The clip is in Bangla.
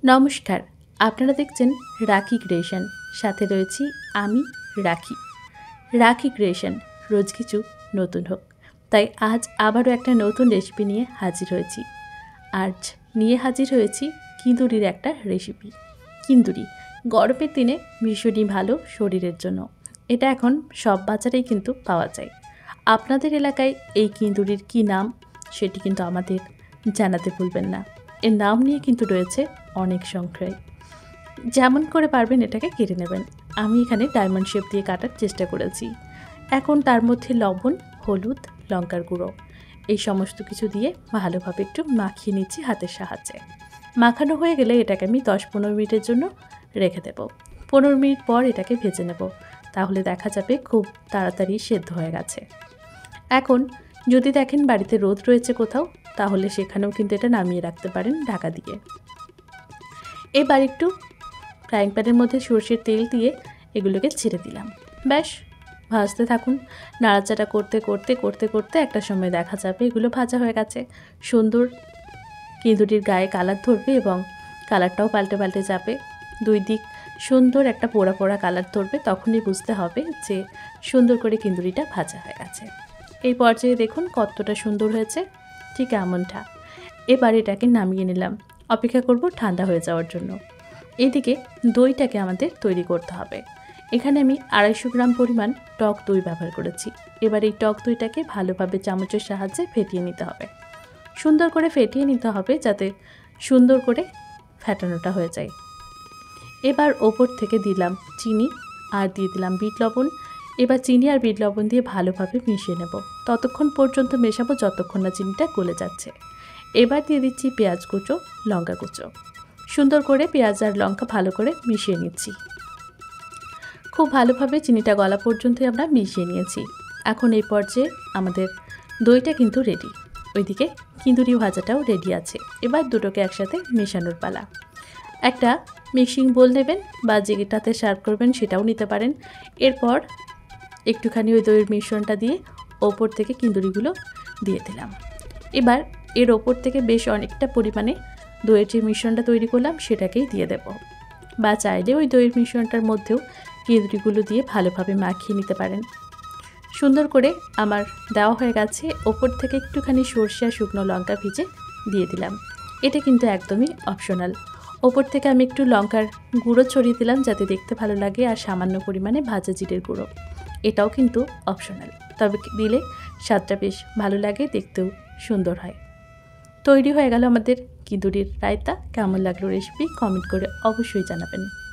নমস্কার, আপনারা দেখছেন রাখি ক্রিয়েশন। সাথে রয়েছি আমি রাখি। রাখি ক্রিয়েশন, রোজ কিছু নতুন হোক। তাই আজ আবারও একটা নতুন রেসিপি নিয়ে হাজির হয়েছি। আজ নিয়ে হাজির হয়েছি কিঁদুরির একটা রেসিপি। কিঁদুরি গরমের দিনে ভীষণই ভালো শরীরের জন্য। এটা এখন সব বাজারেই কিন্তু পাওয়া যায়। আপনাদের এলাকায় এই কিঁদুরির কী নাম সেটি কিন্তু আমাদের জানাতে ভুলবেন না। এর নাম নিয়ে কিন্তু রয়েছে অনেক সংখ্যায়। যেমন করে পারবেন এটাকে কেটে নেবেন। আমি এখানে ডায়মন্ড শেপ দিয়ে কাটার চেষ্টা করেছি। এখন তার মধ্যে লবণ, হলুদ, লঙ্কার গুঁড়ো এই সমস্ত কিছু দিয়ে ভালোভাবে একটু মাখিয়ে নিচ্ছি হাতের সাহায্যে। মাখানো হয়ে গেলে এটাকে আমি 10-15 মিনিটের জন্য রেখে দেব। 15 মিনিট পর এটাকে ভেজে নেব। তাহলে দেখা যাবে খুব তাড়াতাড়ি সেদ্ধ হয়ে গেছে। এখন যদি দেখেন বাড়িতে রোদ রয়েছে কোথাও, তাহলে সেখানেও কিন্তু এটা নামিয়ে রাখতে পারেন ঢাকা দিয়ে। এবার একটু ফ্রাইং প্যানের মধ্যে সরষের তেল দিয়ে এগুলোকে ছেড়ে দিলাম। ব্যাস ভাজতে থাকুন। নাড়াচাড়া করতে করতে করতে করতে একটা সময় দেখা যাবে এগুলো ভাজা হয়ে গেছে। সুন্দর কিঁদুরির গায়ে কালার ধরবে এবং কালারটাও পাল্টে পাল্টে যাবে। দুই দিক সুন্দর একটা পোড়া পোড়া কালার ধরবে, তখনই বুঝতে হবে যে সুন্দর করে কিঁদুরিটা ভাজা হয়ে গেছে। এই পর্যায়ে দেখুন কতটা সুন্দর হয়েছে, ঠিক এমনটা। এবার এটাকে নামিয়ে নিলাম। অপেক্ষা করব ঠান্ডা হয়ে যাওয়ার জন্য। এদিকে দইটাকে আমাদের তৈরি করতে হবে। এখানে আমি 250 গ্রাম পরিমাণ টক দই ব্যবহার করেছি। এবার এই টক দইটাকে ভালোভাবে চামচের সাহায্যে ফেটিয়ে নিতে হবে। সুন্দর করে ফেটিয়ে নিতে হবে যাতে সুন্দর করে ফেটানোটা হয়ে যায়। এবার ওপর থেকে দিলাম চিনি আর দিয়ে দিলাম বিট লবণ। এবার চিনি আর বিট লবণ দিয়ে ভালোভাবে মিশিয়ে নেব। ততক্ষণ পর্যন্ত মেশাবো যতক্ষণ না চিনিটা গলে যাচ্ছে। এবার দিয়ে দিচ্ছি পেঁয়াজ কুচো, লঙ্কা কুচো। সুন্দর করে পেঁয়াজ আর লঙ্কা ভালো করে মিশিয়ে নিচ্ছি। খুব ভালোভাবে চিনিটা গলা পর্যন্তই আমরা মিশিয়ে নিয়েছি। এখন এই পর্যায়ে আমাদের দইটা কিন্তু রেডি। ওইদিকে কিঁদুরি ভাজাটাও রেডি আছে। এবার দুটোকে একসাথে মেশানোর পালা। একটা মিক্সিং বোল নেবেন বা যেটাতে সার্ভ করবেন সেটাও নিতে পারেন। এরপর একটুখানি ওই দইয়ের মিশ্রণটা দিয়ে ওপর থেকে কিঁদুরিগুলো দিয়ে দিলাম। এবার এর ওপর থেকে বেশ অনেকটা পরিমাণে দইয়ের যে মিশ্রণটা তৈরি করলাম সেটাকেই দিয়ে দেব। বা চাইলে ওই দইয়ের মিশ্রণটার মধ্যেও কিঁদুরিগুলো দিয়ে ভালোভাবে মাখিয়ে নিতে পারেন। সুন্দর করে আমার দেওয়া হয়ে গেছে। ওপর থেকে একটুখানি সরষে আর শুকনো লঙ্কা ভিজে দিয়ে দিলাম। এটা কিন্তু একদমই অপশনাল। ওপর থেকে আমি একটু লঙ্কার গুঁড়ো ছড়িয়ে দিলাম যাতে দেখতে ভালো লাগে, আর সামান্য পরিমাণে ভাজা জিরের গুঁড়ো। এটাও কিন্তু অপশনাল, তবে দিলে স্বাদটা বেশ ভালো লাগে, দেখতেও সুন্দর হয়। তৈরি হয়ে গেল আমাদের কিঁদুরির রায়তা। কেমন লাগলো রেসিপি কমেন্ট করে অবশ্যই জানাবেন।